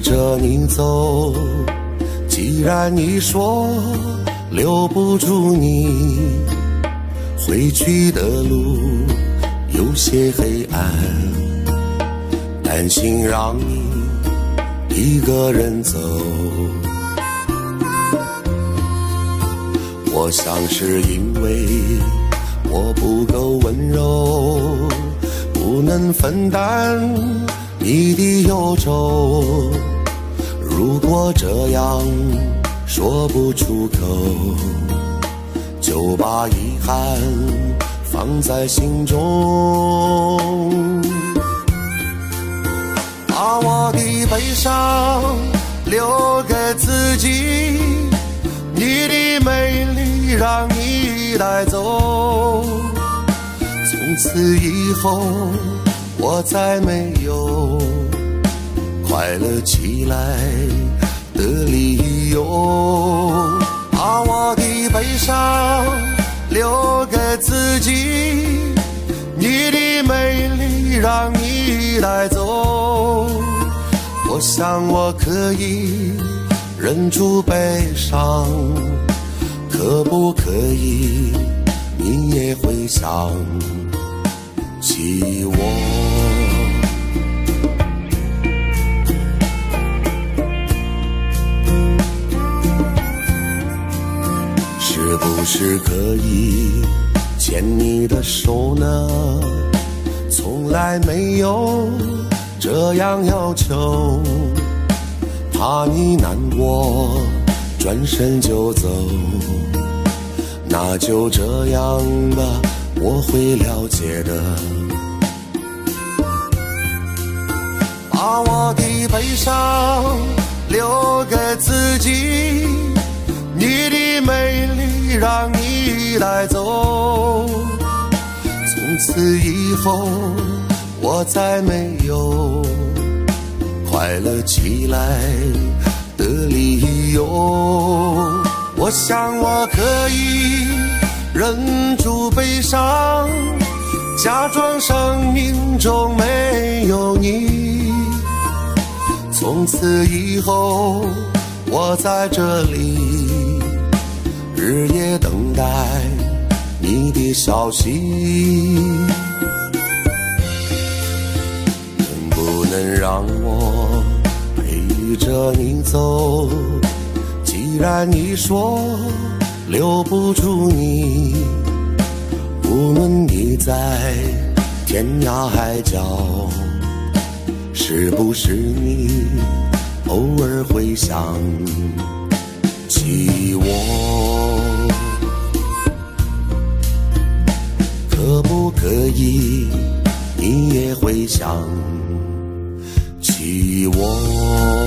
着你走，既然你说留不住你，回去的路有些黑暗，担心让你一个人走。我想是因为我不够温柔，不能分担你的忧愁。如果这样说不出口，就把遗憾放在心中，把我的悲伤留给自己，你的美丽让你带走。从此以后我再没有快乐起来的理由，把我的悲伤留给自己，你的美丽让你带走。我想我可以忍住悲伤，可不可以你也会想起我？是不是可以牵你的手呢？从来没有这样要求，怕你难过转身就走，那就这样吧，我会了解的。把我的悲伤留给自己，你的美丽让你带走。从此以后我再没有快乐起来的理由。我想我可以忍住悲伤，假装生命中没有你。从此以后我在这里日夜等待你的消息，能不能让我陪着你走？既然你说留不住你，无论你在天涯海角，是不是你偶尔会想起我？可不可以你也会想起我？